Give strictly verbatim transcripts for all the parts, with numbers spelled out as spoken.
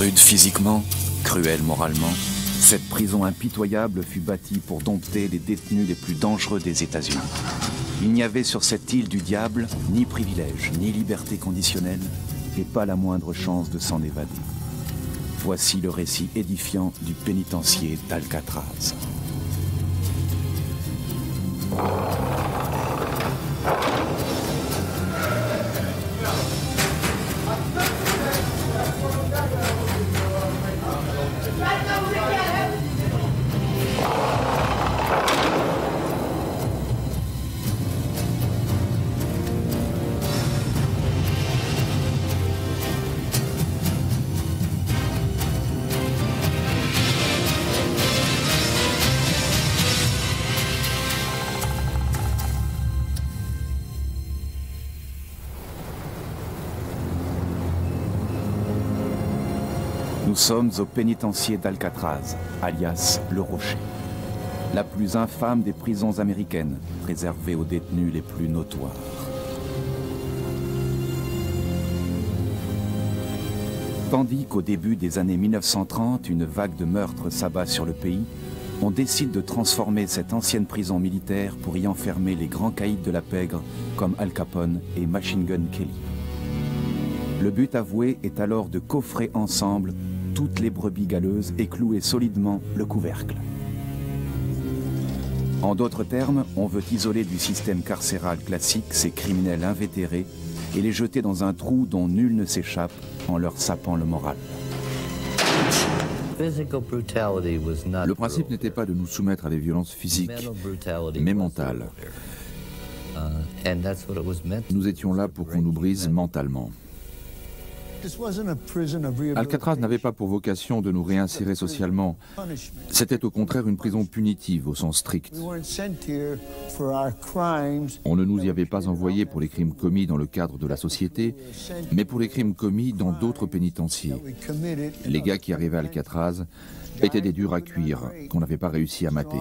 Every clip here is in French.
Rude physiquement, cruelle moralement, cette prison impitoyable fut bâtie pour dompter les détenus les plus dangereux des États-Unis. Il n'y avait sur cette île du diable ni privilège, ni liberté conditionnelle, et pas la moindre chance de s'en évader. Voici le récit édifiant du pénitencier d'Alcatraz. Nous sommes au pénitencier d'Alcatraz, alias Le Rocher. La plus infâme des prisons américaines, réservée aux détenus les plus notoires. Tandis qu'au début des années mille neuf cent trente, une vague de meurtres s'abat sur le pays, on décide de transformer cette ancienne prison militaire pour y enfermer les grands caïds de la pègre comme Al Capone et Machine Gun Kelly. Le but avoué est alors de coffrer ensemble toutes les brebis galeuses et clouer solidement le couvercle. En d'autres termes, on veut isoler du système carcéral classique ces criminels invétérés et les jeter dans un trou dont nul ne s'échappe en leur sapant le moral. Le principe n'était pas de nous soumettre à des violences physiques, mais mentales. Nous étions là pour qu'on nous brise mentalement. Alcatraz n'avait pas pour vocation de nous réinsérer socialement. C'était au contraire une prison punitive au sens strict. On ne nous y avait pas envoyés pour les crimes commis dans le cadre de la société, mais pour les crimes commis dans d'autres pénitenciers. Les gars qui arrivaient à Alcatraz étaient des durs à cuire qu'on n'avait pas réussi à mater.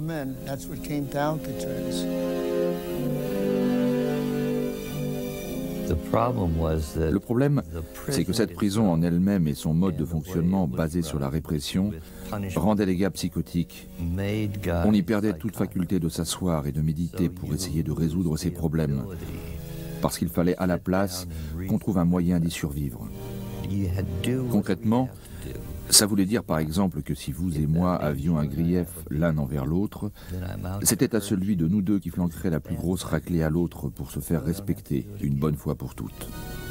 Le problème, c'est que cette prison en elle-même et son mode de fonctionnement basé sur la répression rendaient les gars psychotiques. On y perdait toute faculté de s'asseoir et de méditer pour essayer de résoudre ces problèmes, parce qu'il fallait à la place qu'on trouve un moyen d'y survivre. Concrètement, ça voulait dire par exemple que si vous et moi avions un grief l'un envers l'autre, c'était à celui de nous deux qui flanquerait la plus grosse raclée à l'autre pour se faire respecter une bonne fois pour toutes.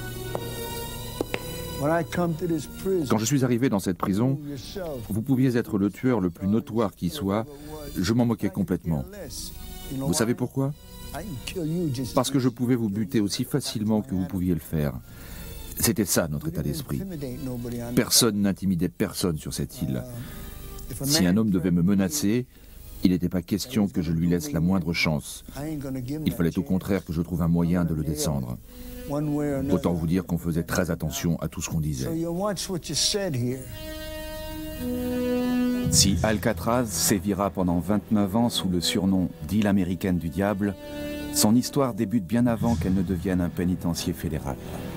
Quand je suis arrivé dans cette prison, vous pouviez être le tueur le plus notoire qui soit, je m'en moquais complètement. Vous savez pourquoi? Parce que je pouvais vous buter aussi facilement que vous pouviez le faire. C'était ça notre état d'esprit. Personne n'intimidait personne sur cette île. Si un homme devait me menacer, il n'était pas question que je lui laisse la moindre chance. Il fallait au contraire que je trouve un moyen de le descendre. Autant vous dire qu'on faisait très attention à tout ce qu'on disait. Si Alcatraz sévira pendant vingt-neuf ans sous le surnom d'île américaine du diable, son histoire débute bien avant qu'elle ne devienne un pénitencier fédéral.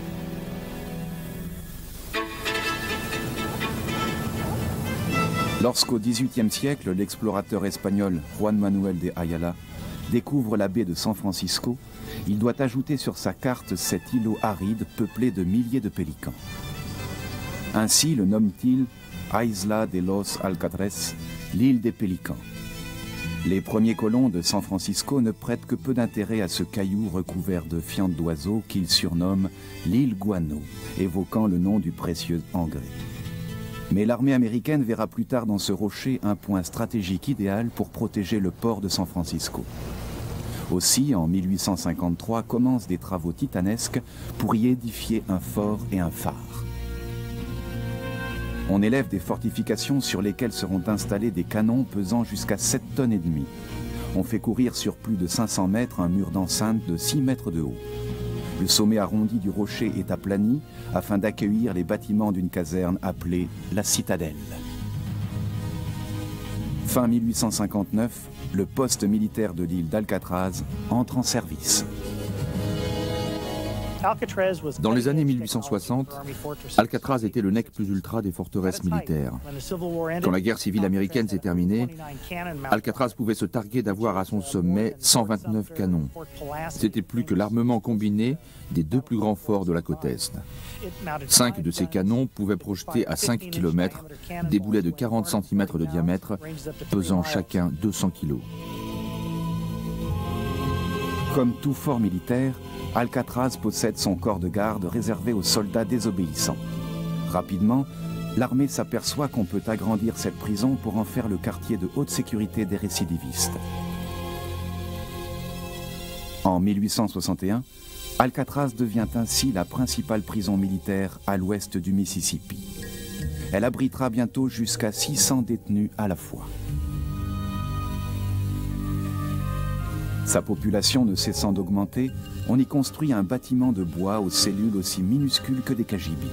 Lorsqu'au dix-huitième siècle, l'explorateur espagnol Juan Manuel de Ayala découvre la baie de San Francisco, il doit ajouter sur sa carte cet îlot aride peuplé de milliers de pélicans. Ainsi le nomme-t-il Isla de los Alcatres, l'île des pélicans. Les premiers colons de San Francisco ne prêtent que peu d'intérêt à ce caillou recouvert de fientes d'oiseaux qu'ils surnomment l'île Guano, évoquant le nom du précieux engrais. Mais l'armée américaine verra plus tard dans ce rocher un point stratégique idéal pour protéger le port de San Francisco. Aussi, en mille huit cent cinquante-trois, commencent des travaux titanesques pour y édifier un fort et un phare. On élève des fortifications sur lesquelles seront installés des canons pesant jusqu'à sept tonnes et demie. On fait courir sur plus de cinq cents mètres un mur d'enceinte de six mètres de haut. Le sommet arrondi du rocher est aplani afin d'accueillir les bâtiments d'une caserne appelée la Citadelle. Fin mille huit cent cinquante-neuf, le poste militaire de l'île d'Alcatraz entre en service. Dans les années mille huit cent soixante, Alcatraz était le nec plus ultra des forteresses militaires. Quand la guerre civile américaine s'est terminée, Alcatraz pouvait se targuer d'avoir à son sommet cent vingt-neuf canons. C'était plus que l'armement combiné des deux plus grands forts de la côte Est. Cinq de ces canons pouvaient projeter à cinq kilomètres des boulets de quarante centimètres de diamètre, pesant chacun deux cents kilos. Comme tout fort militaire, Alcatraz possède son corps de garde réservé aux soldats désobéissants. Rapidement, l'armée s'aperçoit qu'on peut agrandir cette prison pour en faire le quartier de haute sécurité des récidivistes. En mille huit cent soixante et un, Alcatraz devient ainsi la principale prison militaire à l'ouest du Mississippi. Elle abritera bientôt jusqu'à six cents détenus à la fois. Sa population ne cessant d'augmenter, on y construit un bâtiment de bois aux cellules aussi minuscules que des cagibi.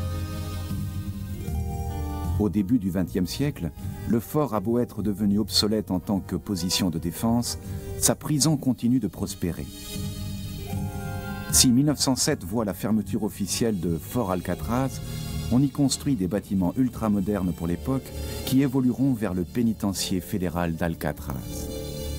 Au début du vingtième siècle, le fort a beau être devenu obsolète en tant que position de défense, sa prison continue de prospérer. Si mille neuf cent sept voit la fermeture officielle de Fort Alcatraz, on y construit des bâtiments ultramodernes pour l'époque qui évolueront vers le pénitencier fédéral d'Alcatraz.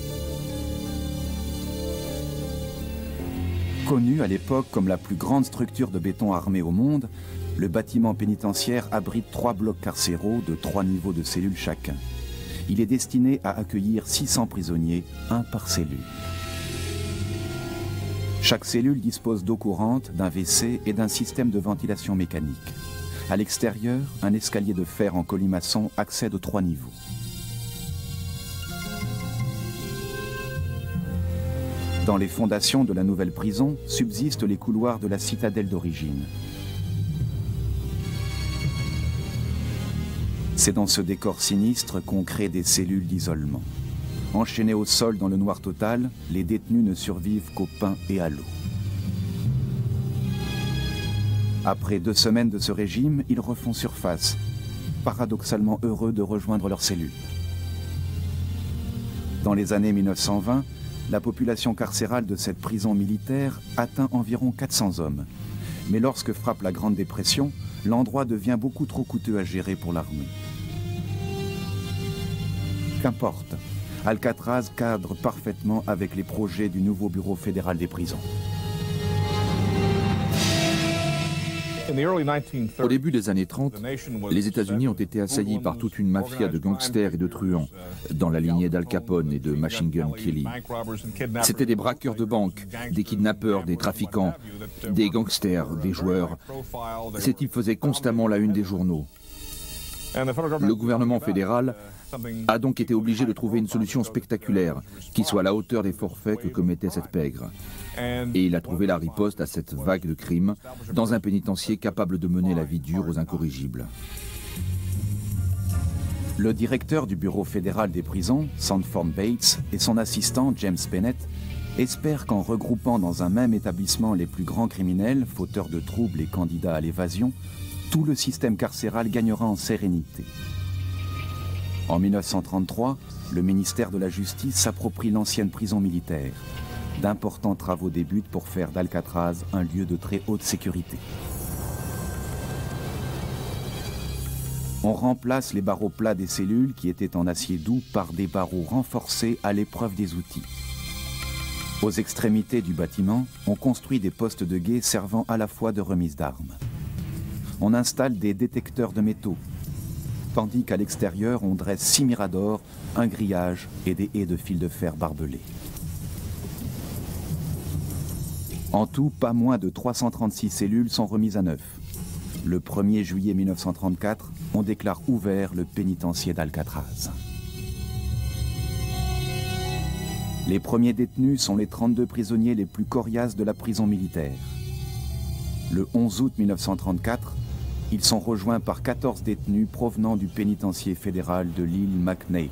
Connu à l'époque comme la plus grande structure de béton armée au monde, le bâtiment pénitentiaire abrite trois blocs carcéraux de trois niveaux de cellules chacun. Il est destiné à accueillir six cents prisonniers, un par cellule. Chaque cellule dispose d'eau courante, d'un W C et d'un système de ventilation mécanique. À l'extérieur, un escalier de fer en colimaçon accède aux trois niveaux. Dans les fondations de la nouvelle prison subsistent les couloirs de la citadelle d'origine. C'est dans ce décor sinistre qu'on crée des cellules d'isolement. Enchaînés au sol dans le noir total, les détenus ne survivent qu'au pain et à l'eau. Après deux semaines de ce régime, ils refont surface, paradoxalement heureux de rejoindre leurs cellules. Dans les années mille neuf cent vingt, la population carcérale de cette prison militaire atteint environ quatre cents hommes. Mais lorsque frappe la Grande Dépression, l'endroit devient beaucoup trop coûteux à gérer pour l'armée. Qu'importe, Alcatraz cadre parfaitement avec les projets du nouveau Bureau fédéral des prisons. Au début des années trente, les États-Unis ont été assaillis par toute une mafia de gangsters et de truands, dans la lignée d'Al Capone et de Machine Gun Kelly. C'étaient des braqueurs de banques, des kidnappeurs, des trafiquants, des gangsters, des joueurs. Ces types faisaient constamment la une des journaux. Le gouvernement fédéral a donc été obligé de trouver une solution spectaculaire qui soit à la hauteur des forfaits que commettait cette pègre. Et il a trouvé la riposte à cette vague de crimes dans un pénitencier capable de mener la vie dure aux incorrigibles. Le directeur du Bureau fédéral des prisons, Sanford Bates, et son assistant, James Bennett, espèrent qu'en regroupant dans un même établissement les plus grands criminels, fauteurs de troubles et candidats à l'évasion, tout le système carcéral gagnera en sérénité. En mille neuf cent trente-trois, le ministère de la Justice s'approprie l'ancienne prison militaire. D'importants travaux débutent pour faire d'Alcatraz un lieu de très haute sécurité. On remplace les barreaux plats des cellules qui étaient en acier doux par des barreaux renforcés à l'épreuve des outils. Aux extrémités du bâtiment, on construit des postes de guet servant à la fois de remise d'armes. On installe des détecteurs de métaux, tandis qu'à l'extérieur, on dresse six miradors, un grillage et des haies de fil de fer barbelés. En tout, pas moins de trois cent trente-six cellules sont remises à neuf. Le premier juillet mille neuf cent trente-quatre, on déclare ouvert le pénitencier d'Alcatraz. Les premiers détenus sont les trente-deux prisonniers les plus coriaces de la prison militaire. Le onze août mille neuf cent trente-quatre, ils sont rejoints par quatorze détenus provenant du pénitencier fédéral de l'île McNeil.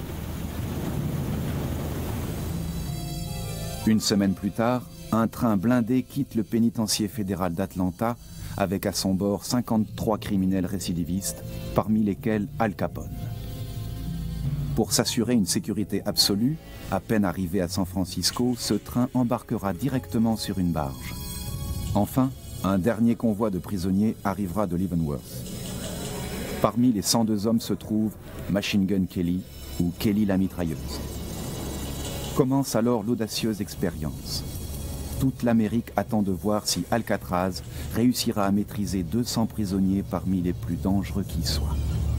Une semaine plus tard, un train blindé quitte le pénitencier fédéral d'Atlanta avec à son bord cinquante-trois criminels récidivistes, parmi lesquels Al Capone. Pour s'assurer une sécurité absolue, à peine arrivé à San Francisco, ce train embarquera directement sur une barge. Enfin, un dernier convoi de prisonniers arrivera de Leavenworth. Parmi les cent deux hommes se trouve Machine Gun Kelly ou Kelly la mitrailleuse. Commence alors l'audacieuse expérience. Toute l'Amérique attend de voir si Alcatraz réussira à maîtriser deux cents prisonniers parmi les plus dangereux qui soient.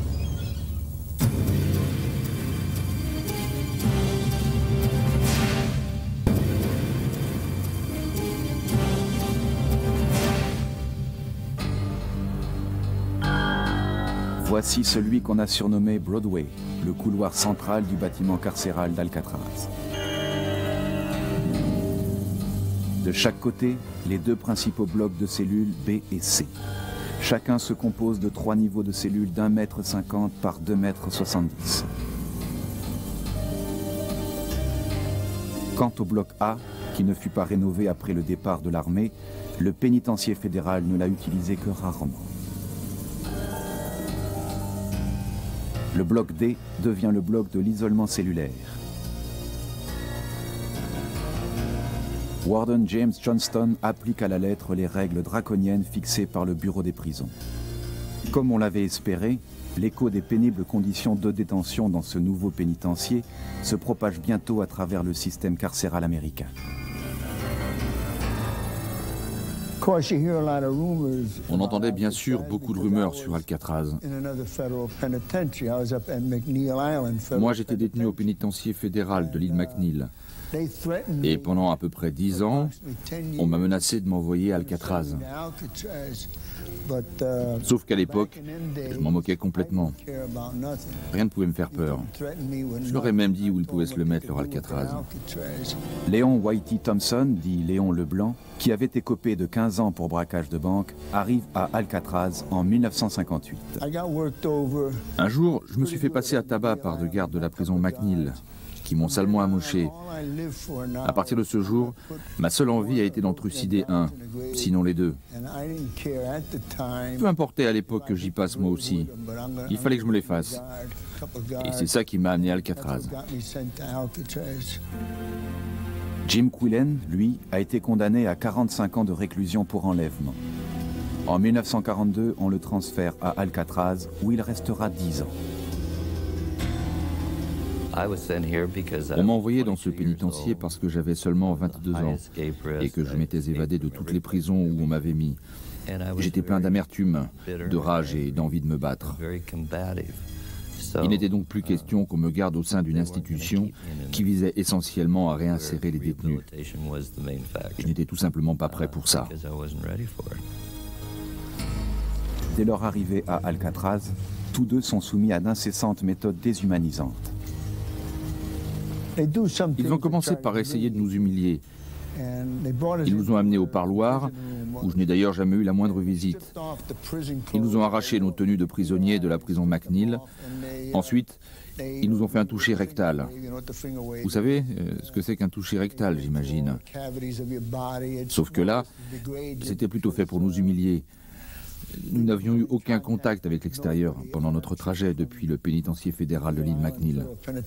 Voici celui qu'on a surnommé Broadway, le couloir central du bâtiment carcéral d'Alcatraz. De chaque côté, les deux principaux blocs de cellules B et C. Chacun se compose de trois niveaux de cellules d'un mètre cinquante par deux mètres soixante-dix. Quant au bloc A, qui ne fut pas rénové après le départ de l'armée, le pénitencier fédéral ne l'a utilisé que rarement. Le bloc D devient le bloc de l'isolement cellulaire. Warden James Johnston applique à la lettre les règles draconiennes fixées par le Bureau des prisons. Comme on l'avait espéré, l'écho des pénibles conditions de détention dans ce nouveau pénitencier se propage bientôt à travers le système carcéral américain. On entendait bien sûr beaucoup de rumeurs sur Alcatraz. Moi, j'étais détenu au pénitencier fédéral de l'île McNeil. Et pendant à peu près dix ans, on m'a menacé de m'envoyer à Alcatraz. Sauf qu'à l'époque, je m'en moquais complètement. Rien ne pouvait me faire peur. Je leur ai même dit où ils pouvaient se le mettre, leur Alcatraz. Léon Whitey Thompson, dit Léon Leblanc, qui avait écopé de quinze ans pour braquage de banque, arrive à Alcatraz en mille neuf cent cinquante-huit. Un jour, je me suis fait passer à tabac par deux gardes de la prison McNeil, qui m'ont salement amoché. À partir de ce jour, ma seule envie a été d'en trucider un, sinon les deux. Peu importait à l'époque que j'y passe moi aussi, il fallait que je me les fasse. Et c'est ça qui m'a amené à Alcatraz. Jim Quillen, lui, a été condamné à quarante-cinq ans de réclusion pour enlèvement. En mille neuf cent quarante-deux, on le transfère à Alcatraz, où il restera dix ans. On m'a envoyé dans ce pénitencier parce que j'avais seulement vingt-deux ans et que je m'étais évadé de toutes les prisons où on m'avait mis. J'étais plein d'amertume, de rage et d'envie de me battre. Il n'était donc plus question qu'on me garde au sein d'une institution qui visait essentiellement à réinsérer les détenus. Je n'étais tout simplement pas prêt pour ça. Dès leur arrivée à Alcatraz, tous deux sont soumis à d'incessantes méthodes déshumanisantes. Ils ont commencé par essayer de nous humilier. Ils nous ont amenés au parloir, où je n'ai d'ailleurs jamais eu la moindre visite. Ils nous ont arraché nos tenues de prisonniers de la prison McNeil. Ensuite, ils nous ont fait un toucher rectal. Vous savez euh, ce que c'est qu'un toucher rectal, j'imagine. Sauf que là, c'était plutôt fait pour nous humilier. Nous n'avions eu aucun contact avec l'extérieur pendant notre trajet depuis le pénitencier fédéral de l'île McNeil.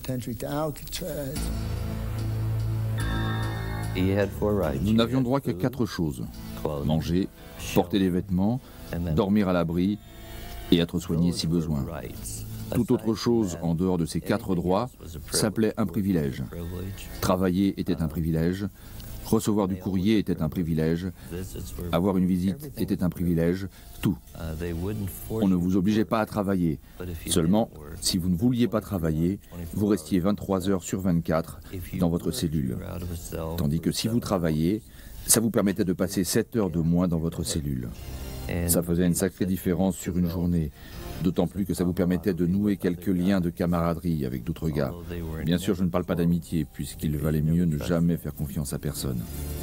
Nous n'avions droit qu'à quatre choses: manger, porter des vêtements, dormir à l'abri et être soigné si besoin. Toute autre chose en dehors de ces quatre droits s'appelait un privilège. Travailler était un privilège. Recevoir du courrier était un privilège, avoir une visite était un privilège, tout. On ne vous obligeait pas à travailler. Seulement, si vous ne vouliez pas travailler, vous restiez vingt-trois heures sur vingt-quatre dans votre cellule. Tandis que si vous travailliez, ça vous permettait de passer sept heures de moins dans votre cellule. Ça faisait une sacrée différence sur une journée. D'autant plus que ça vous permettait de nouer quelques liens de camaraderie avec d'autres gars. Bien sûr, je ne parle pas d'amitié, puisqu'il valait mieux ne jamais faire confiance à personne.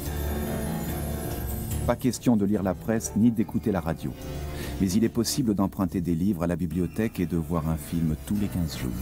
Pas question de lire la presse ni d'écouter la radio. Mais il est possible d'emprunter des livres à la bibliothèque et de voir un film tous les quinze jours.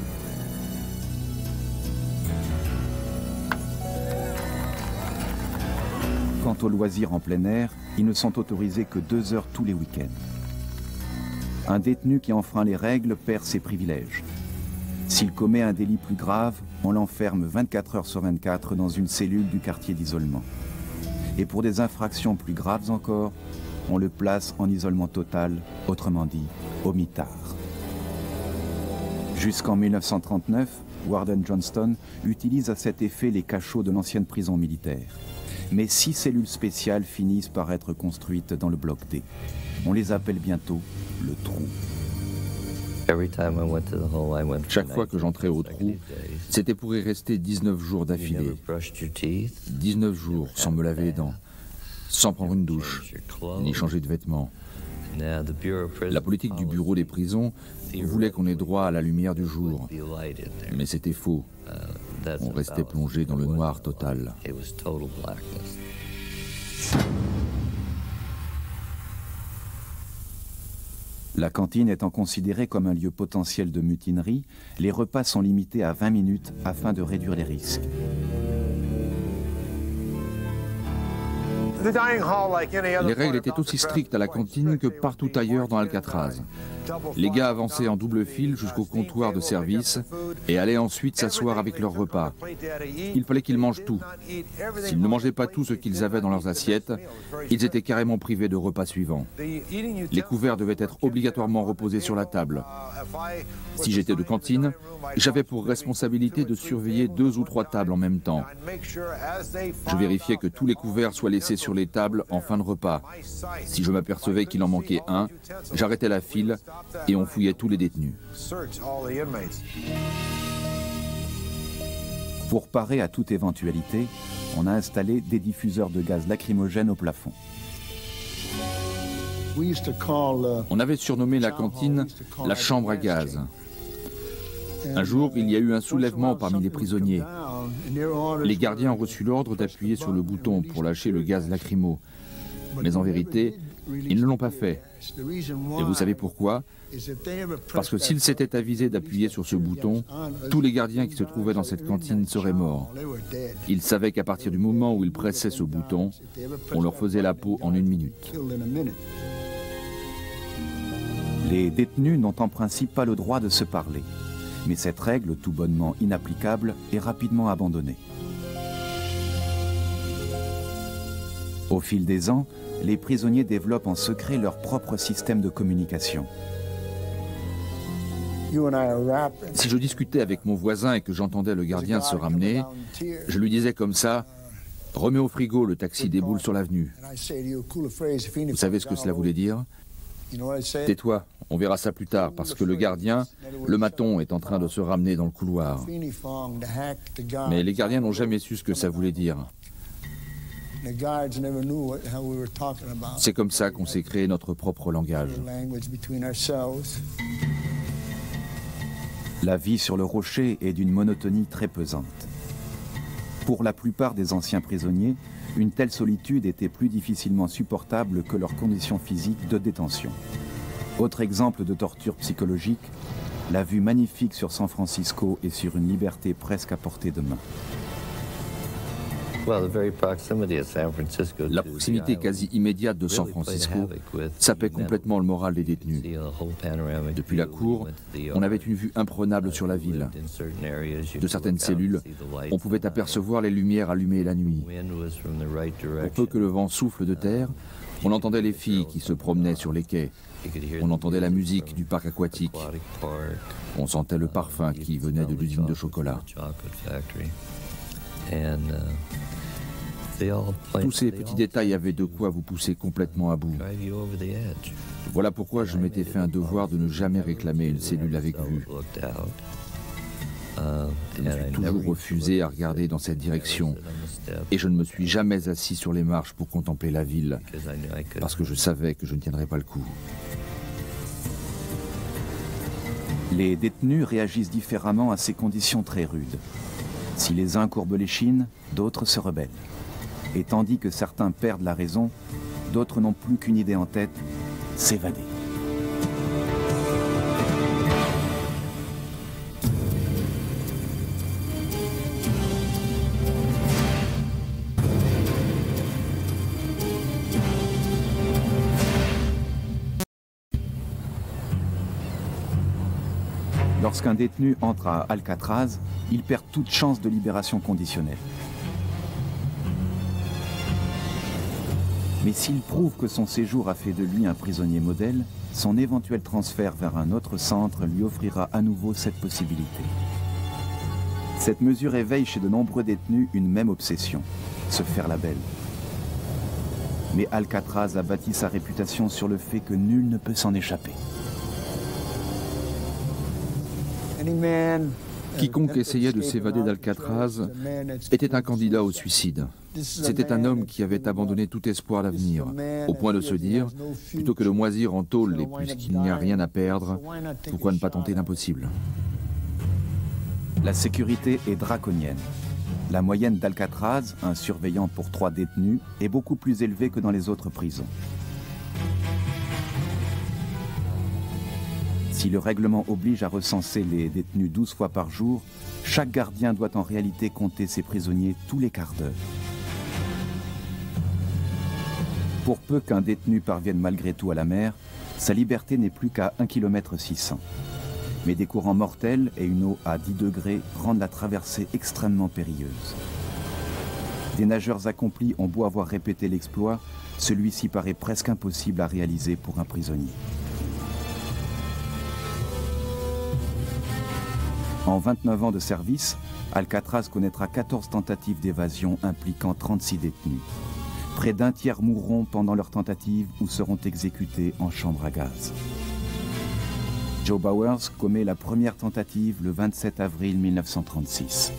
Quant aux loisirs en plein air, ils ne sont autorisés que deux heures tous les week-ends. Un détenu qui enfreint les règles perd ses privilèges. S'il commet un délit plus grave, on l'enferme vingt-quatre heures sur vingt-quatre dans une cellule du quartier d'isolement. Et pour des infractions plus graves encore, on le place en isolement total, autrement dit, au mitard. Jusqu'en mille neuf cent trente-neuf, Warden Johnston utilise à cet effet les cachots de l'ancienne prison militaire. Mais six cellules spéciales finissent par être construites dans le bloc D. On les appelle bientôt le trou. Chaque fois que j'entrais au trou, c'était pour y rester dix-neuf jours d'affilée. dix-neuf jours sans me laver les dents, sans prendre une douche, ni changer de vêtements. La politique du bureau des prisons voulait qu'on ait droit à la lumière du jour. Mais c'était faux. On restait plongé dans le noir total. La cantine étant considérée comme un lieu potentiel de mutinerie, les repas sont limités à vingt minutes afin de réduire les risques. Les règles étaient aussi strictes à la cantine que partout ailleurs dans Alcatraz. Les gars avançaient en double file jusqu'au comptoir de service et allaient ensuite s'asseoir avec leur repas. Il fallait qu'ils mangent tout. S'ils ne mangeaient pas tout ce qu'ils avaient dans leurs assiettes, ils étaient carrément privés de repas suivants. Les couverts devaient être obligatoirement reposés sur la table. Si j'étais de cantine, j'avais pour responsabilité de surveiller deux ou trois tables en même temps. Je vérifiais que tous les couverts soient laissés sur les tables en fin de repas. Si je m'apercevais qu'il en manquait un, j'arrêtais la file et on fouillait tous les détenus. Pour parer à toute éventualité, on a installé des diffuseurs de gaz lacrymogène au plafond. On avait surnommé la cantine la chambre à gaz. Un jour, il y a eu un soulèvement parmi les prisonniers. Les gardiens ont reçu l'ordre d'appuyer sur le bouton pour lâcher le gaz lacrymo. Mais en vérité, ils ne l'ont pas fait. Et vous savez pourquoi? Parce que s'ils s'étaient avisés d'appuyer sur ce bouton, tous les gardiens qui se trouvaient dans cette cantine seraient morts. Ils savaient qu'à partir du moment où ils pressaient ce bouton, on leur faisait la peau en une minute. Les détenus n'ont en principe pas le droit de se parler. Mais cette règle, tout bonnement inapplicable, est rapidement abandonnée. Au fil des ans, les prisonniers développent en secret leur propre système de communication. Si je discutais avec mon voisin et que j'entendais le gardien se ramener, je lui disais comme ça: « Remets au frigo, le taxi déboule sur l'avenue. » Vous savez ce que cela voulait dire? Tais-toi, on verra ça plus tard, parce que le gardien, le maton, est en train de se ramener dans le couloir. Mais les gardiens n'ont jamais su ce que ça voulait dire. C'est comme ça qu'on s'est créé notre propre langage. La vie sur le rocher est d'une monotonie très pesante. Pour la plupart des anciens prisonniers, une telle solitude était plus difficilement supportable que leurs conditions physiques de détention. Autre exemple de torture psychologique, la vue magnifique sur San Francisco et sur une liberté presque à portée de main. La proximité quasi immédiate de San Francisco sapait complètement le moral des détenus. Depuis la cour, on avait une vue imprenable sur la ville. De certaines cellules, on pouvait apercevoir les lumières allumées la nuit. Pour peu que le vent souffle de terre, on entendait les filles qui se promenaient sur les quais. On entendait la musique du parc aquatique. On sentait le parfum qui venait de l'usine de chocolat. Tous ces petits détails avaient de quoi vous pousser complètement à bout. Voilà pourquoi je m'étais fait un devoir de ne jamais réclamer une cellule avec vue. Je me suis toujours refusé à regarder dans cette direction et je ne me suis jamais assis sur les marches pour contempler la ville parce que je savais que je ne tiendrais pas le coup. Les détenus réagissent différemment à ces conditions très rudes. Si les uns courbent l'échine, d'autres se rebellent. Et tandis que certains perdent la raison, d'autres n'ont plus qu'une idée en tête, s'évader. Lorsqu'un détenu entre à Alcatraz, il perd toute chance de libération conditionnelle. Mais s'il prouve que son séjour a fait de lui un prisonnier modèle, son éventuel transfert vers un autre centre lui offrira à nouveau cette possibilité. Cette mesure éveille chez de nombreux détenus une même obsession, se faire la belle. Mais Alcatraz a bâti sa réputation sur le fait que nul ne peut s'en échapper. Quiconque essayait de s'évader d'Alcatraz était un candidat au suicide. C'était un homme qui avait abandonné tout espoir d'avenir, au point de se dire, plutôt que de moisir en tôle et puisqu'il n'y a rien à perdre, pourquoi ne pas tenter l'impossible? La sécurité est draconienne. La moyenne d'Alcatraz, un surveillant pour trois détenus, est beaucoup plus élevée que dans les autres prisons. Si le règlement oblige à recenser les détenus douze fois par jour, chaque gardien doit en réalité compter ses prisonniers tous les quarts d'heure. Pour peu qu'un détenu parvienne malgré tout à la mer, sa liberté n'est plus qu'à un kilomètre six cents. Mais des courants mortels et une eau à dix degrés rendent la traversée extrêmement périlleuse. Des nageurs accomplis ont beau avoir répété l'exploit, celui-ci paraît presque impossible à réaliser pour un prisonnier. En vingt-neuf ans de service, Alcatraz connaîtra quatorze tentatives d'évasion impliquant trente-six détenus. Près d'un tiers mourront pendant leur tentative ou seront exécutés en chambre à gaz. Joe Bowers commet la première tentative le vingt-sept avril mille neuf cent trente-six.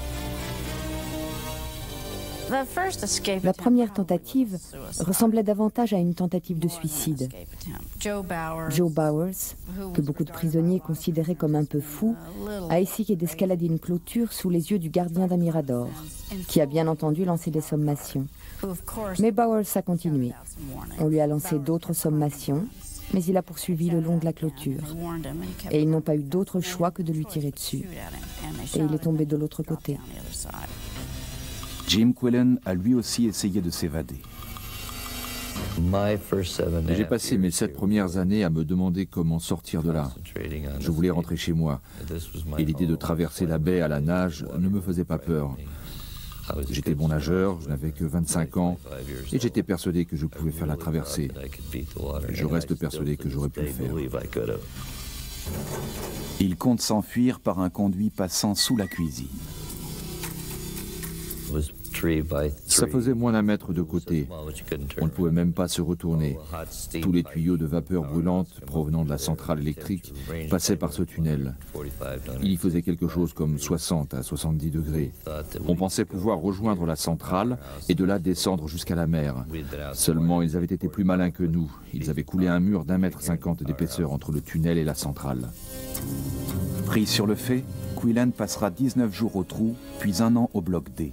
La première tentative ressemblait davantage à une tentative de suicide. Joe Bowers, que beaucoup de prisonniers considéraient comme un peu fou, a essayé d'escalader une clôture sous les yeux du gardien d'un mirador, qui a bien entendu lancé des sommations. Mais Bowers a continué. On lui a lancé d'autres sommations, mais il a poursuivi le long de la clôture. Et ils n'ont pas eu d'autre choix que de lui tirer dessus. Et il est tombé de l'autre côté. Jim Quillen a lui aussi essayé de s'évader. J'ai passé mes sept premières années à me demander comment sortir de là. Je voulais rentrer chez moi. Et l'idée de traverser la baie à la nage ne me faisait pas peur. J'étais bon nageur, je n'avais que vingt-cinq ans, et j'étais persuadé que je pouvais faire la traversée. Je reste persuadé que j'aurais pu le faire. Il compte s'enfuir par un conduit passant sous la cuisine. Ça faisait moins d'un mètre de côté. On ne pouvait même pas se retourner. Tous les tuyaux de vapeur brûlante provenant de la centrale électrique passaient par ce tunnel. Il y faisait quelque chose comme soixante à soixante-dix degrés. On pensait pouvoir rejoindre la centrale et de là descendre jusqu'à la mer. Seulement, ils avaient été plus malins que nous. Ils avaient coulé un mur d'un mètre cinquante d'épaisseur entre le tunnel et la centrale. Pris sur le fait, Quillen passera dix-neuf jours au trou, puis un an au bloc D.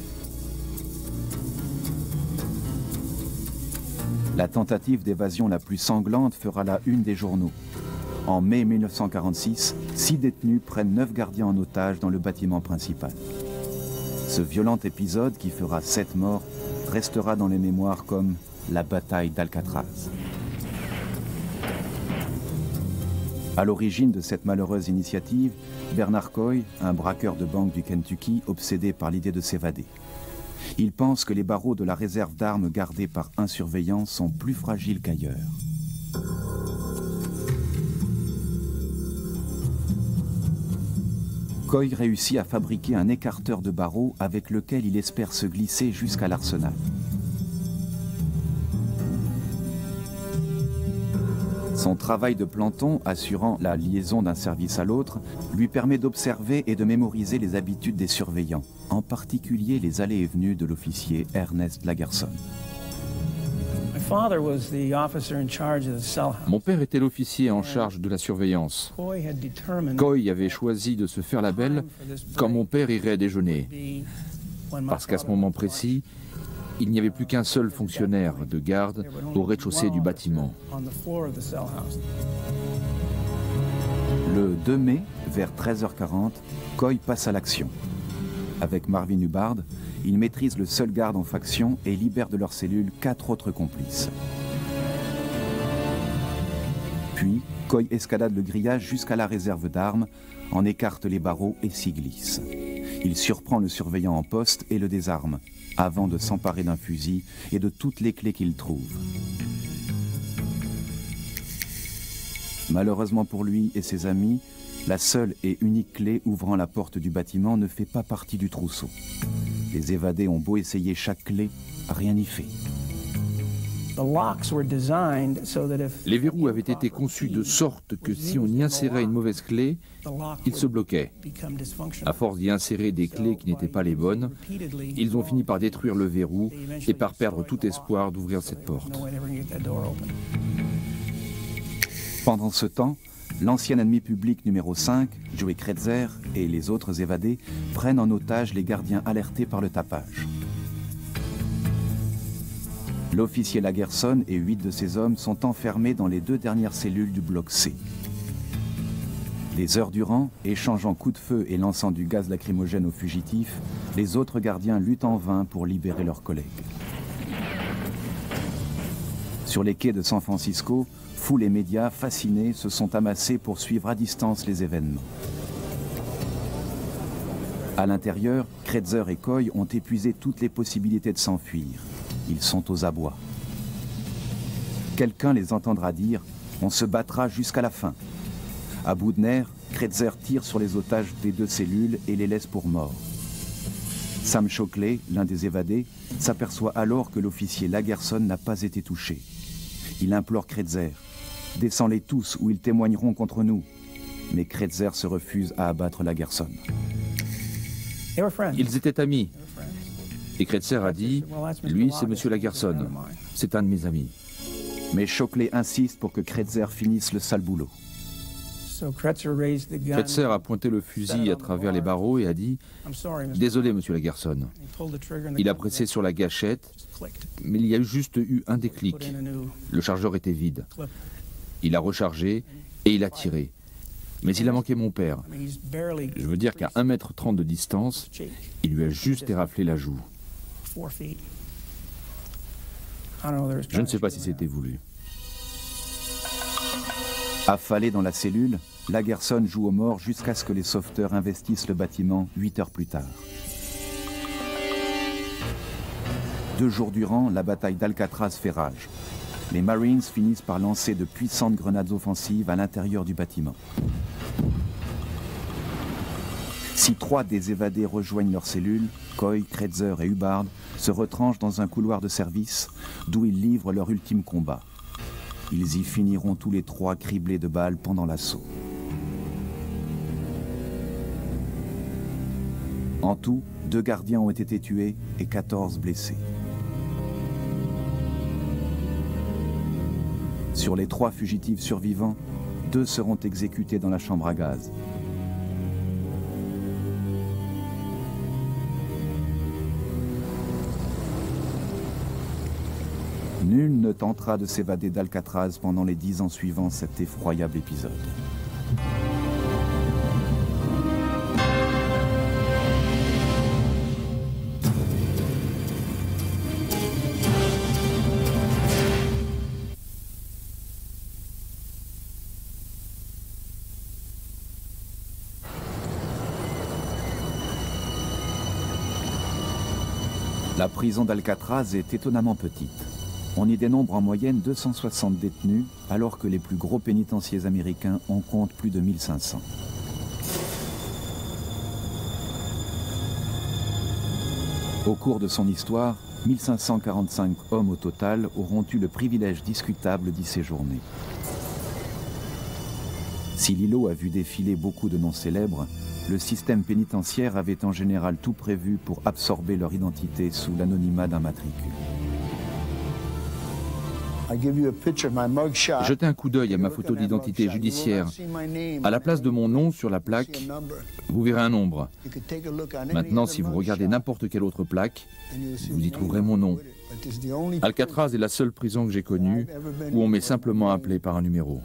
La tentative d'évasion la plus sanglante fera la une des journaux. En mai mille neuf cent quarante-six, six détenus prennent neuf gardiens en otage dans le bâtiment principal. Ce violent épisode, qui fera sept morts, restera dans les mémoires comme la bataille d'Alcatraz. À l'origine de cette malheureuse initiative, Bernard Coy, un braqueur de banque du Kentucky, obsédé par l'idée de s'évader. Il pense que les barreaux de la réserve d'armes gardée par un surveillant sont plus fragiles qu'ailleurs. Coy réussit à fabriquer un écarteur de barreaux avec lequel il espère se glisser jusqu'à l'arsenal. Son travail de planton, assurant la liaison d'un service à l'autre, lui permet d'observer et de mémoriser les habitudes des surveillants, en particulier les allées et venues de l'officier Ernest Lagerson. Mon père était l'officier en charge de la surveillance. Coy avait choisi de se faire la belle quand mon père irait déjeuner, parce qu'à ce moment précis, il n'y avait plus qu'un seul fonctionnaire de garde au rez-de-chaussée du bâtiment. Le deux mai, vers treize heures quarante, Coy passe à l'action. Avec Marvin Hubbard, il maîtrise le seul garde en faction et libère de leur cellule quatre autres complices. Puis, Coy escalade le grillage jusqu'à la réserve d'armes, en écarte les barreaux et s'y glisse. Il surprend le surveillant en poste et le désarme, avant de s'emparer d'un fusil et de toutes les clés qu'il trouve. Malheureusement pour lui et ses amis, la seule et unique clé ouvrant la porte du bâtiment ne fait pas partie du trousseau. Les évadés ont beau essayer chaque clé, rien n'y fait. Les verrous avaient été conçus de sorte que si on y insérait une mauvaise clé, ils se bloquaient. À force d'y insérer des clés qui n'étaient pas les bonnes, ils ont fini par détruire le verrou et par perdre tout espoir d'ouvrir cette porte. Pendant ce temps, l'ancien ennemi public numéro cinq, Joey Kretzer, et les autres évadés prennent en otage les gardiens alertés par le tapage. L'officier Lagerson et huit de ses hommes sont enfermés dans les deux dernières cellules du bloc C. Des heures durant, échangeant coups de feu et lançant du gaz lacrymogène aux fugitifs, les autres gardiens luttent en vain pour libérer leurs collègues. Sur les quais de San Francisco, foule et médias, fascinés, se sont amassés pour suivre à distance les événements. À l'intérieur, Kretzer et Coy ont épuisé toutes les possibilités de s'enfuir. Ils sont aux abois. Quelqu'un les entendra dire « On se battra jusqu'à la fin ». À bout de nerfs, Kretzer tire sur les otages des deux cellules et les laisse pour morts. Sam Shockley, l'un des évadés, s'aperçoit alors que l'officier Lagerson n'a pas été touché. Il implore Kretzer « Descends-les tous ou ils témoigneront contre nous ». Mais Kretzer se refuse à abattre Lagerson. Ils étaient amis. Et Kretzer a dit, lui c'est monsieur Lagerson, c'est un de mes amis. Mais Shockley insiste pour que Kretzer finisse le sale boulot. Kretzer a pointé le fusil à travers les barreaux et a dit, désolé monsieur Lagerson. Il a pressé sur la gâchette, mais il y a juste eu un déclic. Le chargeur était vide. Il a rechargé et il a tiré. Mais il a manqué mon père. Je veux dire qu'à un mètre trente de distance, il lui a juste éraflé la joue. Je ne sais pas si c'était voulu. Affalé dans la cellule, Lagerson joue aux morts jusqu'à ce que les sauveteurs investissent le bâtiment huit heures plus tard. Deux jours durant, la bataille d'Alcatraz fait rage. Les Marines finissent par lancer de puissantes grenades offensives à l'intérieur du bâtiment. Si trois des évadés rejoignent leur cellule, Coy, Kretzer et Hubbard se retranchent dans un couloir de service d'où ils livrent leur ultime combat. Ils y finiront tous les trois criblés de balles pendant l'assaut. En tout, deux gardiens ont été tués et quatorze blessés. Sur les trois fugitifs survivants, deux seront exécutés dans la chambre à gaz. Nul ne tentera de s'évader d'Alcatraz pendant les dix ans suivant cet effroyable épisode. La prison d'Alcatraz est étonnamment petite. On y dénombre en moyenne deux cent soixante détenus, alors que les plus gros pénitenciers américains en comptent plus de mille cinq cents. Au cours de son histoire, mille cinq cent quarante-cinq hommes au total auront eu le privilège discutable d'y séjourner. Si l'îlot a vu défiler beaucoup de noms célèbres, le système pénitentiaire avait en général tout prévu pour absorber leur identité sous l'anonymat d'un matricule. Jetez un coup d'œil à ma photo d'identité judiciaire. À la place de mon nom sur la plaque, vous verrez un nombre. Maintenant, si vous regardez n'importe quelle autre plaque, vous y trouverez mon nom. Alcatraz est la seule prison que j'ai connue où on m'est simplement appelé par un numéro.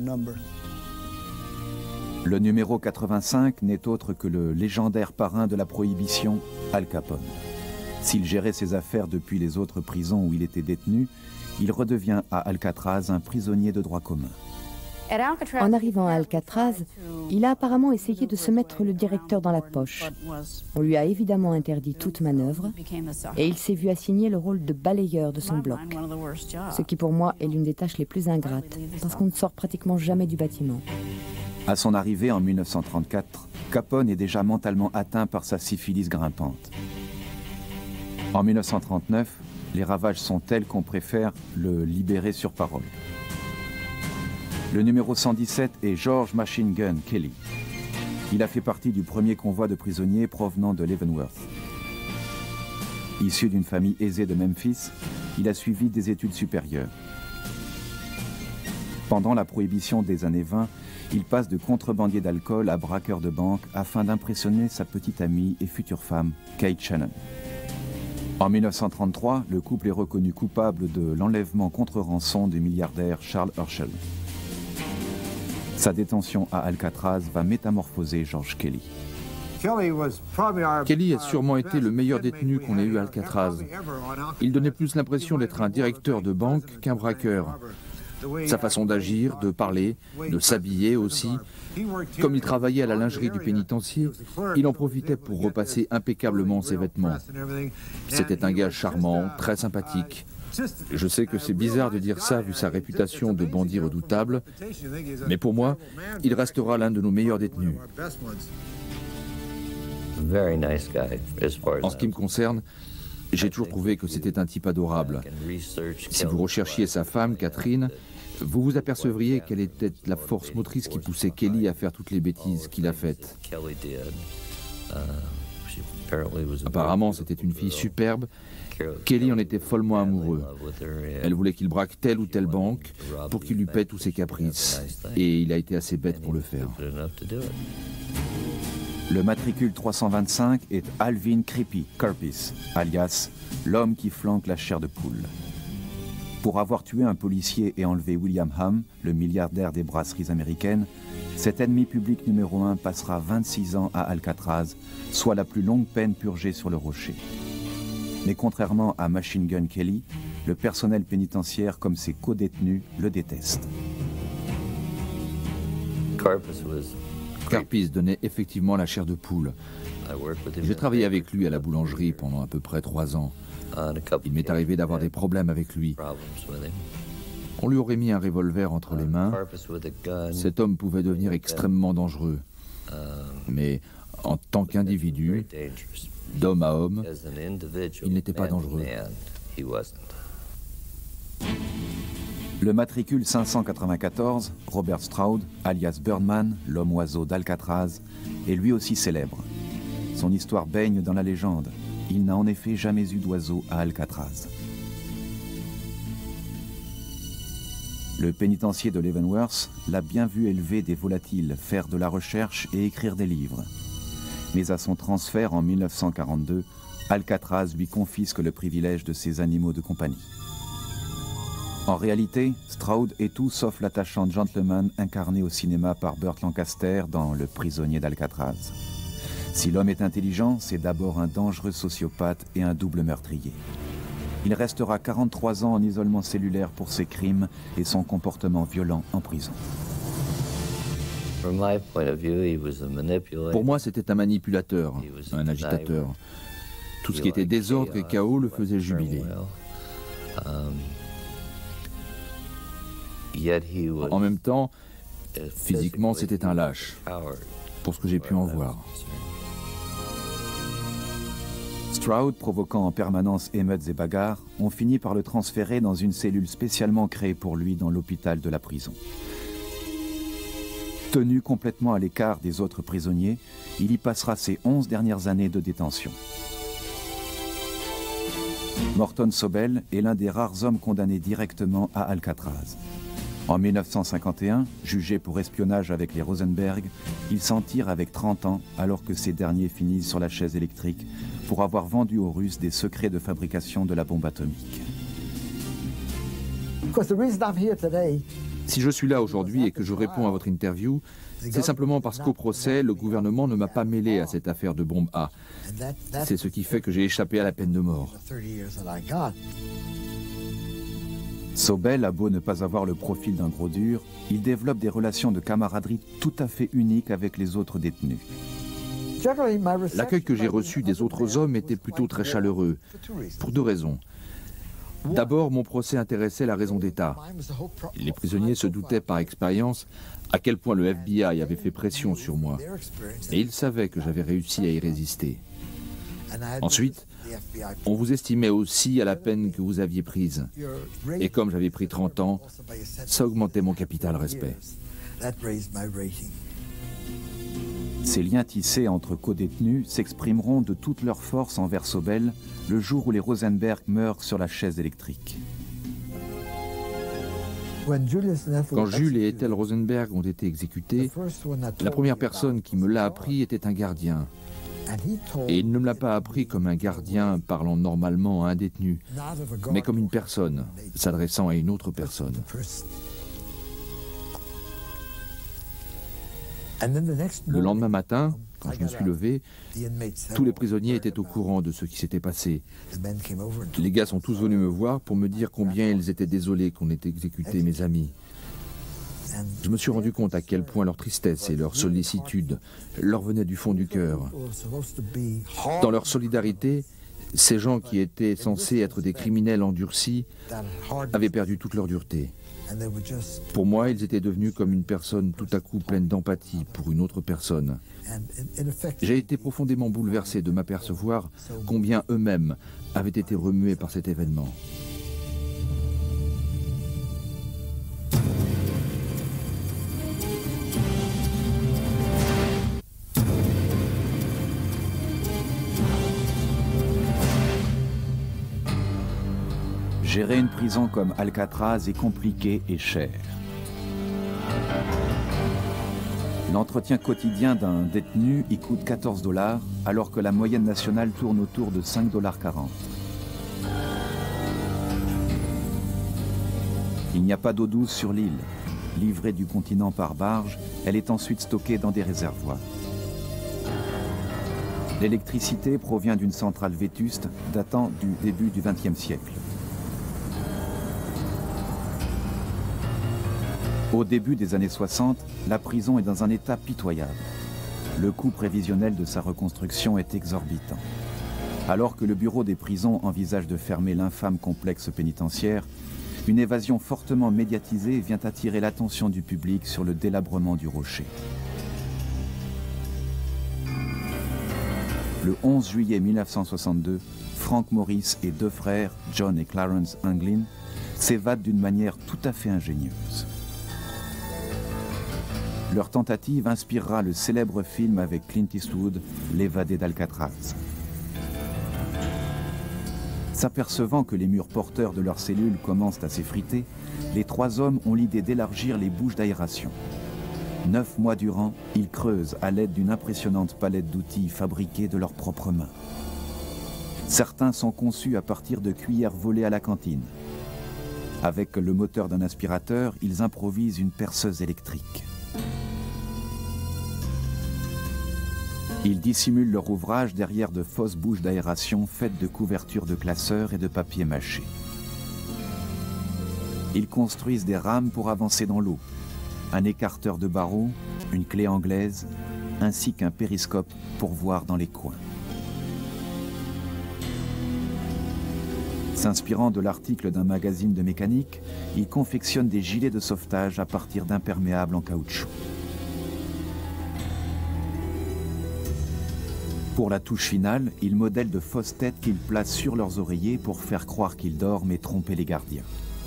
Le numéro quatre-vingt-cinq n'est autre que le légendaire parrain de la prohibition, Al Capone. S'il gérait ses affaires depuis les autres prisons où il était détenu, il redevient à Alcatraz un prisonnier de droit commun. En arrivant à Alcatraz, il a apparemment essayé de se mettre le directeur dans la poche. On lui a évidemment interdit toute manœuvre et il s'est vu assigner le rôle de balayeur de son bloc, ce qui pour moi est l'une des tâches les plus ingrates, parce qu'on ne sort pratiquement jamais du bâtiment. À son arrivée en mille neuf cent trente-quatre, Capone est déjà mentalement atteint par sa syphilis grimpante. En mille neuf cent trente-neuf, les ravages sont tels qu'on préfère le libérer sur parole. Le numéro cent dix-sept est George Machine Gun Kelly. Il a fait partie du premier convoi de prisonniers provenant de Leavenworth. Issu d'une famille aisée de Memphis, il a suivi des études supérieures. Pendant la prohibition des années vingt, il passe de contrebandier d'alcool à braqueur de banque afin d'impressionner sa petite amie et future femme, Kate Shannon. En mille neuf cent trente-trois, le couple est reconnu coupable de l'enlèvement contre rançon du milliardaire Charles Herschel. Sa détention à Alcatraz va métamorphoser George Kelly. Kelly a sûrement été le meilleur détenu qu'on ait eu à Alcatraz. Il donnait plus l'impression d'être un directeur de banque qu'un braqueur. Sa façon d'agir, de parler, de s'habiller aussi. Comme il travaillait à la lingerie du pénitencier, il en profitait pour repasser impeccablement ses vêtements. C'était un gars charmant, très sympathique. Je sais que c'est bizarre de dire ça vu sa réputation de bandit redoutable, mais pour moi, il restera l'un de nos meilleurs détenus. En ce qui me concerne, j'ai toujours trouvé que c'était un type adorable. Si vous recherchiez sa femme, Catherine, vous vous apercevriez quelle était la force motrice qui poussait Kelly à faire toutes les bêtises qu'il a faites. Apparemment, c'était une fille superbe. Kelly en était follement amoureux. Elle voulait qu'il braque telle ou telle banque pour qu'il lui paie tous ses caprices. Et il a été assez bête pour le faire. Le matricule trois cent vingt-cinq est Alvin Creepy Curpis, alias l'homme qui flanque la chair de poule. Pour avoir tué un policier et enlevé William Ham, le milliardaire des brasseries américaines, cet ennemi public numéro un passera vingt-six ans à Alcatraz, soit la plus longue peine purgée sur le rocher. Mais contrairement à Machine Gun Kelly, le personnel pénitentiaire comme ses co-détenus le déteste. Curpis donnait effectivement la chair de poule. J'ai travaillé avec lui à la boulangerie pendant à peu près trois ans. Il m'est arrivé d'avoir des problèmes avec lui. On lui aurait mis un revolver entre les mains. Cet homme pouvait devenir extrêmement dangereux. Mais en tant qu'individu, d'homme à homme, il n'était pas dangereux. Le matricule cinq cent quatre-vingt-quatorze, Robert Stroud, alias Birdman, l'homme-oiseau d'Alcatraz, est lui aussi célèbre. Son histoire baigne dans la légende. Il n'a en effet jamais eu d'oiseau à Alcatraz. Le pénitencier de Leavenworth l'a bien vu élever des volatiles, faire de la recherche et écrire des livres. Mais à son transfert en mille neuf cent quarante-deux, Alcatraz lui confisque le privilège de ses animaux de compagnie. En réalité, Stroud est tout sauf l'attachant gentleman incarné au cinéma par Burt Lancaster dans Le prisonnier d'Alcatraz. Si l'homme est intelligent, c'est d'abord un dangereux sociopathe et un double meurtrier. Il restera quarante-trois ans en isolement cellulaire pour ses crimes et son comportement violent en prison. Pour moi, c'était un manipulateur, un agitateur. Tout ce qui était désordre et chaos le faisait jubiler. En même temps, physiquement, c'était un lâche, pour ce que j'ai pu en voir. Stroud, provoquant en permanence émeutes et bagarres, ont fini par le transférer dans une cellule spécialement créée pour lui dans l'hôpital de la prison. Tenu complètement à l'écart des autres prisonniers, il y passera ses onze dernières années de détention. Morton Sobel est l'un des rares hommes condamnés directement à Alcatraz. En mille neuf cent cinquante et un, jugé pour espionnage avec les Rosenberg, il s'en tire avec trente ans alors que ces derniers finissent sur la chaise électrique pour avoir vendu aux Russes des secrets de fabrication de la bombe atomique. Si je suis là aujourd'hui et que je réponds à votre interview, c'est simplement parce qu'au procès, le gouvernement ne m'a pas mêlé à cette affaire de bombe A. C'est ce qui fait que j'ai échappé à la peine de mort. Sobel a beau ne pas avoir le profil d'un gros dur, il développe des relations de camaraderie tout à fait uniques avec les autres détenus. L'accueil que j'ai reçu des autres hommes était plutôt très chaleureux, pour deux raisons. D'abord, mon procès intéressait la raison d'État. Les prisonniers se doutaient par expérience à quel point le F B I avait fait pression sur moi, et ils savaient que j'avais réussi à y résister. Ensuite, on vous estimait aussi à la peine que vous aviez prise. Et comme j'avais pris trente ans, ça augmentait mon capital respect. Ces liens tissés entre co-détenus s'exprimeront de toute leur force envers Sobel le jour où les Rosenberg meurent sur la chaise électrique. Quand Jules et Ethel Rosenberg ont été exécutés, la première personne qui me l'a appris était un gardien. Et il ne me l'a pas appris comme un gardien parlant normalement à un détenu, mais comme une personne s'adressant à une autre personne. Le lendemain matin, quand je me suis levé, tous les prisonniers étaient au courant de ce qui s'était passé. Les gars sont tous venus me voir pour me dire combien ils étaient désolés qu'on ait exécuté mes amis. Je me suis rendu compte à quel point leur tristesse et leur sollicitude leur venaient du fond du cœur. Dans leur solidarité, ces gens qui étaient censés être des criminels endurcis avaient perdu toute leur dureté. Pour moi, ils étaient devenus comme une personne tout à coup pleine d'empathie pour une autre personne. J'ai été profondément bouleversé de m'apercevoir combien eux-mêmes avaient été remués par cet événement. Gérer une prison comme Alcatraz est compliqué et cher. L'entretien quotidien d'un détenu y coûte quatorze dollars, alors que la moyenne nationale tourne autour de cinq dollars quarante. Il n'y a pas d'eau douce sur l'île. Livrée du continent par barge, elle est ensuite stockée dans des réservoirs. L'électricité provient d'une centrale vétuste datant du début du vingtième siècle. Au début des années soixante, la prison est dans un état pitoyable. Le coût prévisionnel de sa reconstruction est exorbitant. Alors que le bureau des prisons envisage de fermer l'infâme complexe pénitentiaire, une évasion fortement médiatisée vient attirer l'attention du public sur le délabrement du rocher. Le onze juillet mille neuf cent soixante-deux, Frank Morris et deux frères, John et Clarence Anglin, s'évadent d'une manière tout à fait ingénieuse. Leur tentative inspirera le célèbre film avec Clint Eastwood, L'évadé d'Alcatraz. S'apercevant que les murs porteurs de leurs cellules commencent à s'effriter, les trois hommes ont l'idée d'élargir les bouches d'aération. Neuf mois durant, ils creusent à l'aide d'une impressionnante palette d'outils fabriqués de leurs propres mains. Certains sont conçus à partir de cuillères volées à la cantine. Avec le moteur d'un aspirateur, ils improvisent une perceuse électrique. Ils dissimulent leur ouvrage derrière de fausses bouches d'aération faites de couvertures de classeurs et de papier mâché. Ils construisent des rames pour avancer dans l'eau, un écarteur de barreaux, une clé anglaise, ainsi qu'un périscope pour voir dans les coins. S'inspirant de l'article d'un magazine de mécanique, ils confectionnent des gilets de sauvetage à partir d'imperméables en caoutchouc. Pour la touche finale, ils modèlent de fausses têtes qu'ils placent sur leurs oreillers pour faire croire qu'ils dorment et tromper les gardiens.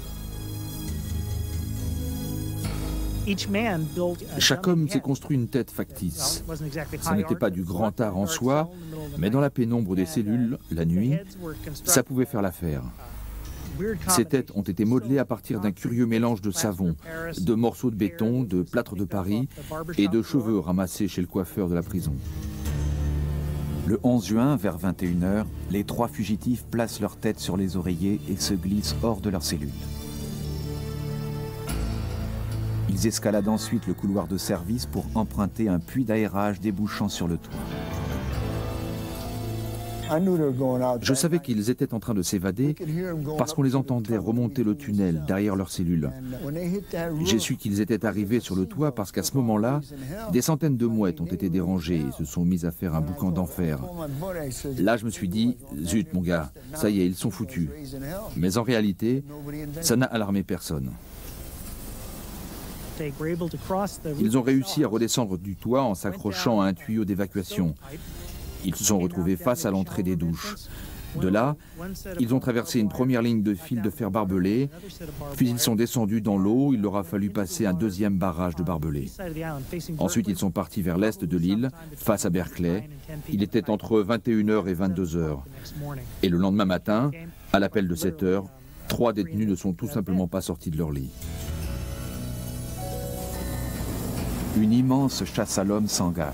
Chaque homme s'est construit une tête factice. Ce n'était pas du grand art en soi, mais dans la pénombre des cellules, la nuit, ça pouvait faire l'affaire. Ces têtes ont été modelées à partir d'un curieux mélange de savon, de morceaux de béton, de plâtre de Paris et de cheveux ramassés chez le coiffeur de la prison. Le onze juin, vers vingt et une heures, les trois fugitifs placent leur tête sur les oreillers et se glissent hors de leur cellule. Ils escaladent ensuite le couloir de service pour emprunter un puits d'aérage débouchant sur le toit. Je savais qu'ils étaient en train de s'évader parce qu'on les entendait remonter le tunnel derrière leurs cellules. J'ai su qu'ils étaient arrivés sur le toit parce qu'à ce moment-là, des centaines de mouettes ont été dérangées et se sont mises à faire un boucan d'enfer. Là, je me suis dit, zut mon gars, ça y est, ils sont foutus. Mais en réalité, ça n'a alarmé personne. Ils ont réussi à redescendre du toit en s'accrochant à un tuyau d'évacuation. Ils se sont retrouvés face à l'entrée des douches. De là, ils ont traversé une première ligne de fils de fer barbelés, puis ils sont descendus dans l'eau, il leur a fallu passer un deuxième barrage de barbelés. Ensuite, ils sont partis vers l'est de l'île, face à Berkeley. Il était entre vingt et une heures et vingt-deux heures. Et le lendemain matin, à l'appel de sept heures, trois détenus ne sont tout simplement pas sortis de leur lit. Une immense chasse à l'homme s'engage.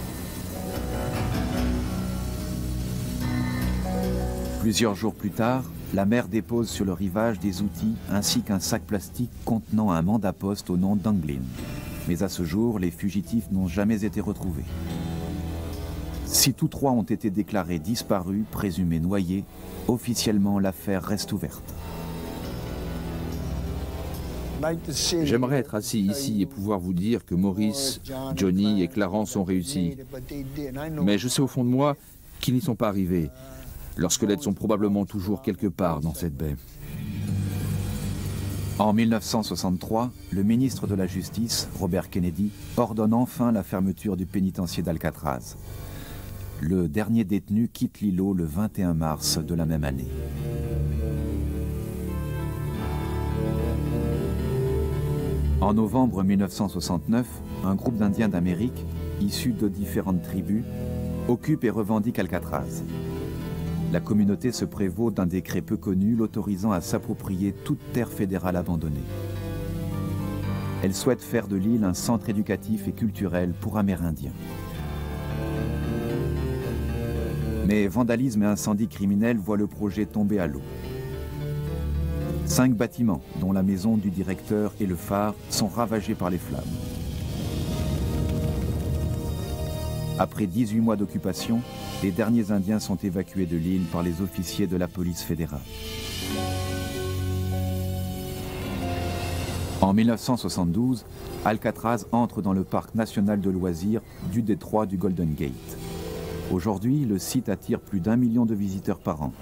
Plusieurs jours plus tard, la mer dépose sur le rivage des outils ainsi qu'un sac plastique contenant un mandat-poste au nom d'Anglin. Mais à ce jour, les fugitifs n'ont jamais été retrouvés. Si tous trois ont été déclarés disparus, présumés noyés, officiellement l'affaire reste ouverte. J'aimerais être assis ici et pouvoir vous dire que Maurice, Johnny et Clarence ont réussi. Mais je sais au fond de moi qu'ils n'y sont pas arrivés. Leurs squelettes sont probablement toujours quelque part dans cette baie. En mille neuf cent soixante-trois, le ministre de la Justice, Robert Kennedy, ordonne enfin la fermeture du pénitencier d'Alcatraz. Le dernier détenu quitte l'îlot le vingt et un mars de la même année. En novembre mille neuf cent soixante-neuf, un groupe d'Indiens d'Amérique, issus de différentes tribus, occupe et revendique Alcatraz. La communauté se prévaut d'un décret peu connu l'autorisant à s'approprier toute terre fédérale abandonnée. Elle souhaite faire de l'île un centre éducatif et culturel pour Amérindiens. Mais vandalisme et incendie criminel voient le projet tomber à l'eau. Cinq bâtiments, dont la maison du directeur et le phare, sont ravagés par les flammes. Après dix-huit mois d'occupation, les derniers Indiens sont évacués de l'île par les officiers de la police fédérale. En mille neuf cent soixante-douze, Alcatraz entre dans le parc national de loisirs du détroit du Golden Gate. Aujourd'hui, le site attire plus d'un million de visiteurs par an.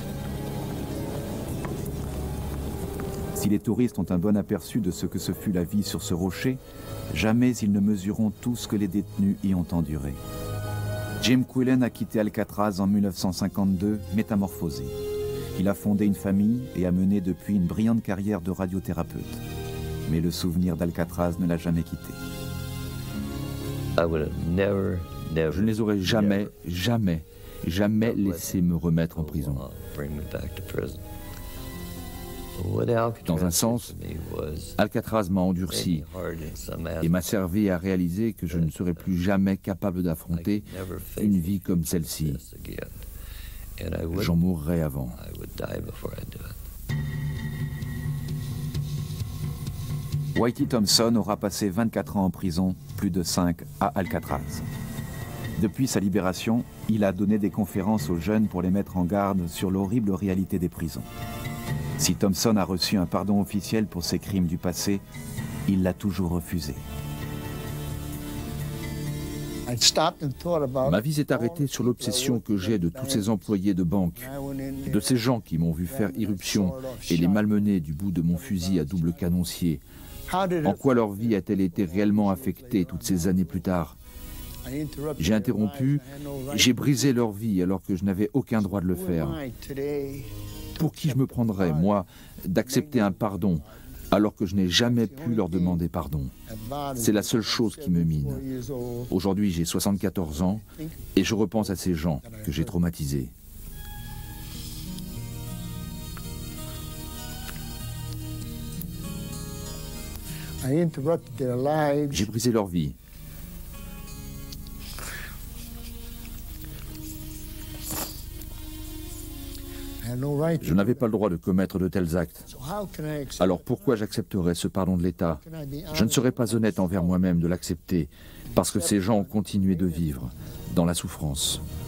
Si les touristes ont un bon aperçu de ce que ce fut la vie sur ce rocher, jamais ils ne mesureront tout ce que les détenus y ont enduré. Jim Quillen a quitté Alcatraz en mille neuf cent cinquante-deux, métamorphosé. Il a fondé une famille et a mené depuis une brillante carrière de radiothérapeute. Mais le souvenir d'Alcatraz ne l'a jamais quitté. Je ne les aurais jamais, jamais, jamais laissé me remettre en prison. Dans un sens, Alcatraz m'a endurci et m'a servi à réaliser que je ne serais plus jamais capable d'affronter une vie comme celle-ci. J'en mourrais avant. Whitey Thompson aura passé vingt-quatre ans en prison, plus de cinq à Alcatraz. Depuis sa libération, il a donné des conférences aux jeunes pour les mettre en garde sur l'horrible réalité des prisons. Si Thompson a reçu un pardon officiel pour ses crimes du passé, il l'a toujours refusé. Ma vie s'est arrêtée sur l'obsession que j'ai de tous ces employés de banque, de ces gens qui m'ont vu faire irruption et les malmener du bout de mon fusil à double canoncier. En quoi leur vie a-t-elle été réellement affectée toutes ces années plus tard? J'ai interrompu, j'ai brisé leur vie alors que je n'avais aucun droit de le faire. Pour qui je me prendrais, moi, d'accepter un pardon alors que je n'ai jamais pu leur demander pardon? C'est la seule chose qui me mine. Aujourd'hui, j'ai soixante-quatorze ans et je repense à ces gens que j'ai traumatisés. J'ai brisé leur vie. Je n'avais pas le droit de commettre de tels actes. Alors pourquoi j'accepterais ce pardon de l'État? Je ne serais pas honnête envers moi-même de l'accepter, parce que ces gens ont continué de vivre dans la souffrance.